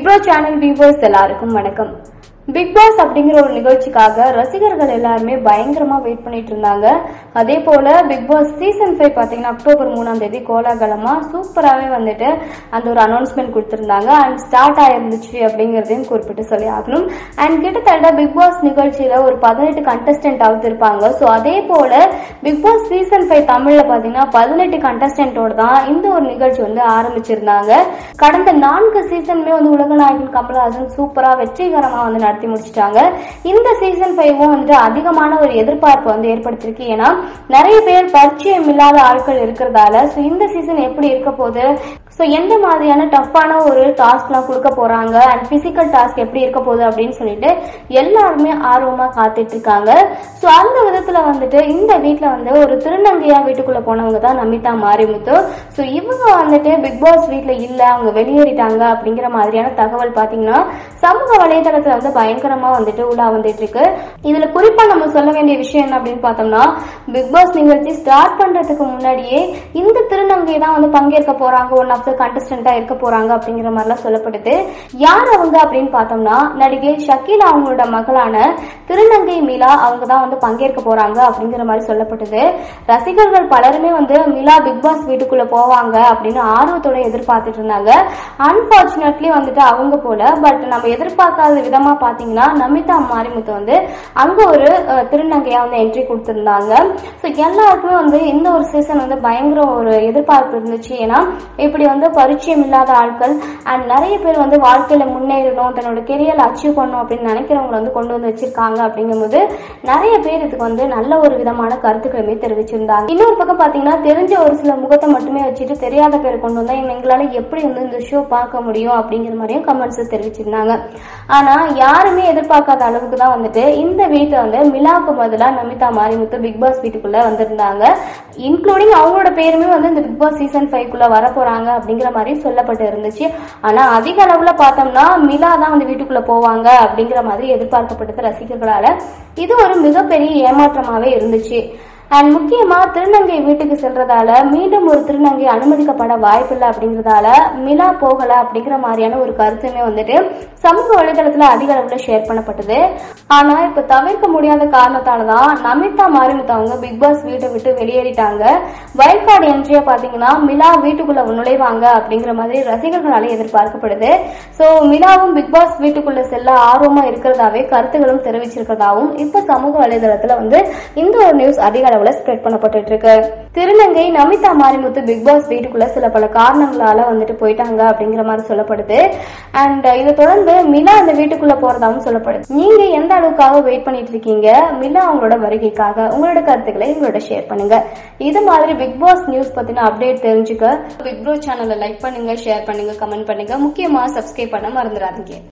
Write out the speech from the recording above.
Big bro channel viewers எல்லாருக்கும் வணக்கம். Big pass அப்படிங்கிற ஒரு நிகழ்ச்சிக்காக ரசிகர்கள் எல்லாருமே பயங்கரமா வெயிட் பண்ணிட்டு இருந்தாங்க. அதே போல பிக் பாஸ் சீசன் 5 பாத்தீங்கன்னா அக்டோபர் 3ஆம் தேதி கோலாகலமா சூப்பராகவே வந்துட்டு அந்த ஒரு அனௌன்ஸ்மெண்ட் கொடுத்திருந்தாங்க. அண்ட் ஸ்டார்ட் ஆயிருந்துச்சு அப்படிங்கறதையும் குறிப்பிட்டு சொல்லி ஆகணும். அண்ட் கிட்டத்தட்ட பிக் பாஸ் நிகழ்ச்சியில ஒரு 18 கண்டஸ்டன்ட் இருப்பாங்க. ஸோ அதே போல பிக் பாஸ் சீசன் 5 தமிழ்ல பாத்தீங்கன்னா 18 கண்டஸ்டன்டோட தான் இந்த ஒரு நிகழ்ச்சி வந்து ஆரம்பிச்சிருந்தாங்க. கடந்த 4 சீசனுமே வந்து உலகநாயகன் கமலஹாசன் சூப்பரா வெற்றிகரமா வந்து நடத்தி முடிச்சிட்டாங்க. இந்த சீசன் 5 வந்துட்டு அதிகமான ஒரு எதிர்பார்ப்பு வந்து ஏற்படுத்திருக்கு. ஏன்னா நிறைய பேர் பரிச்சயம் இல்லாத ஆட்கள் இருக்கிறதால இந்த சீசன் எப்படி இருக்க போகுது, எந்த மாதிரியான டஃப்பான ஒரு டாஸ்க் எல்லாம் கொடுக்க போறாங்க, அண்ட் பிசிக்கல் டாஸ்க் எப்படி இருக்க போகுது அப்படின்னு சொல்லிட்டு எல்லாருமே ஆர்வமா காத்துட்டு இருக்காங்க. சோ அந்த விதத்துல வந்துட்டு இந்த வீட்டுல வந்து ஒரு திருநங்கையா வீட்டுக்குள்ள போனவங்க தான் நமிதா மாரிமுத்து. சோ இவங்க வந்துட்டு பிக் பாஸ் வீட்டுல இல்ல, அவங்க வெளியேறிட்டாங்க அப்படிங்கிற மாதிரியான தகவல் பாத்தீங்கன்னா சமூக வலைதளத்துல வந்து பயங்கரமா வந்துட்டு உலா வந்துட்டு இருக்கு. இதுல குறிப்பா நம்ம சொல்ல வேண்டிய விஷயம் என்ன அப்படின்னு பார்த்தோம்னா, பிக் பாஸ் நிகழ்ச்சி ஸ்டார்ட் பண்றதுக்கு முன்னாடியே இந்த திருநங்கை தான் வந்து பங்கேற்க போறாங்க, ஒன் ஆஃப் த கண்டஸ்டன்டா இருக்க போறாங்க அப்படிங்கிற மாதிரி எல்லாம் சொல்லப்படுது. யார் அவங்க அப்படின்னு பார்த்தோம்னா, நடிகை ஷக்கீலா அவங்களோட மகளான திருநங்கை மீலா அவங்க தான் வந்து பங்கேற்க போறாங்க அப்படிங்கிற மாதிரி சொல்லப்பட்டது. ரசிகர்கள் பலருமே வந்து மீலா பிக் பாஸ் வீட்டுக்குள்ள போவாங்க அப்படின்னு ஆர்வத்தோட எதிர்பார்த்துட்டு இருந்தாங்க. அன்பார்ச்சுனேட்லி வந்துட்டு அவங்க போல, பட் நம்ம எதிர்பார்க்காத விதமா பாத்தீங்கன்னா நமிதா மாரிமுத்து வந்து அங்க ஒரு திருநங்கையா வந்து என்ட்ரி கொடுத்திருந்தாங்க. ஸோ எல்லாருக்குமே வந்து இந்த ஒரு சீசன் வந்து பயங்கர ஒரு எதிர்பார்ப்பு இருந்துச்சு. ஏன்னா இப்படி வந்து பரிச்சயம் இல்லாத ஆட்கள் அண்ட் நிறைய பேர் வந்து வாழ்க்கையில முன்னேறணும், தன்னோட கெரியர்ல அச்சீவ் பண்ணணும் அப்படின்னு நினைக்கிறவங்க வந்து கொண்டு வந்து வச்சிருக்காங்க. அப்படிங்கும்போது நிறைய பேர் இதுக்கு வந்து நல்ல ஒரு விதமான கருத்துக்களுமே தெரிவிச்சிருந்தாங்க. இன்னொரு பக்கம் பாத்தீங்கன்னா தெரிஞ்ச ஒரு சில முகத்தை மட்டுமே வச்சுட்டு தெரியாத பேர் கொண்டு வந்தா எங்களால எப்படி வந்து இந்த ஷோ பார்க்க முடியும் அப்படிங்கிற மாதிரியும் கமெண்ட்ஸ் தெரிவிச்சிருந்தாங்க. ஆனா யாருமே எதிர்பார்க்காத அளவுக்கு தான் வந்துட்டு இந்த வீட்டை வந்து மிலாவுக்கு பதிலா நமிதா மாரிமுத்து பிக் பாஸ் வீட்டுக்குள்ள வந்திருந்தாங்க. இன்க்ளூடிங் அவங்களோட பேருமே வந்து இந்த பிக் பாஸ் சீசன் 5 வர போறாங்க அப்படிங்கிற மாதிரி சொல்லப்பட்டு இருந்துச்சு. ஆனா அதிக அளவுல பார்த்தோம்னா மிலா தான் வந்து வீட்டுக்குள்ள போவாங்க அப்படிங்கிற மாதிரி எதிர்பார்க்கப்பட்டது ரசிகர்களால. இது ஒரு மிகப்பெரிய ஏமாற்றமாவே இருந்துச்சு. அண்ட் முக்கியமா திருநங்கை வீட்டுக்கு செல்றதால மீண்டும் ஒரு திருநங்கை அனுமதிக்கப்பட வாய்ப்பில்லை அப்படிங்கறதால மிலா போகல அப்படிங்கிற மாதிரியான ஒரு கருத்துமே வந்துட்டு சமூக வலைதளத்துல அதிக அளவுல ஷேர் பண்ணப்பட்டது. ஆனா இப்ப தவிர்க்க முடியாத காரணத்தாலதான் நமிதா மாரிமுத்து அவங்க பிக் பாஸ் வீட்டை விட்டு வெளியேறிட்டாங்க. வைல்ட் கார்டு என்ட்ரியா பாத்தீங்கன்னா மிலா வீட்டுக்குள்ள நுழைவாங்க அப்படிங்கிற மாதிரி ரசிகர்களால எதிர்பார்க்கப்படுது. சோ மிலாவும் பிக் பாஸ் வீட்டுக்குள்ள செல்ல ஆர்வமா இருக்கிறதாவே கருத்துகளும் தெரிவிச்சிருக்கிறதாவும் இப்ப சமூக வலைதளத்துல வந்து இந்த ஒரு நியூஸ் அதிக ஸ்ப்ரெட் பண்ணப்பட்டு இருக்கு. திருநங்கை நமிதா மாரிமுத்து பிக் பாஸ் வீட்டுக்குள்ள சில பல காரணங்களால வந்துட்டு போயிட்டாங்க அப்படிங்கிற மாதிரி சொல்லப்படுது. அண்ட் இதை தொடர்ந்து மிலா அந்த வீட்டுக்குள்ள போறதாவும் சொல்லப்படுது. நீங்க எந்த அளவுக்காக வெயிட் பண்ணிட்டு இருக்கீங்க மிலா அவங்களோட வருகைக்காக? உங்களோட கருத்துக்களை எங்களோட ஷேர் பண்ணுங்க. இது மாதிரி பிக் பாஸ் நியூஸ் பத்தின அப்டேட் தெரிஞ்சுக்க பிக் ப்ரோ சேனலை லைக் பண்ணுங்க, ஷேர் பண்ணுங்க, கமெண்ட் பண்ணுங்க. முக்கியமா சப்ஸ்கிரைப் பண்ண மறந்துடாதீங்க.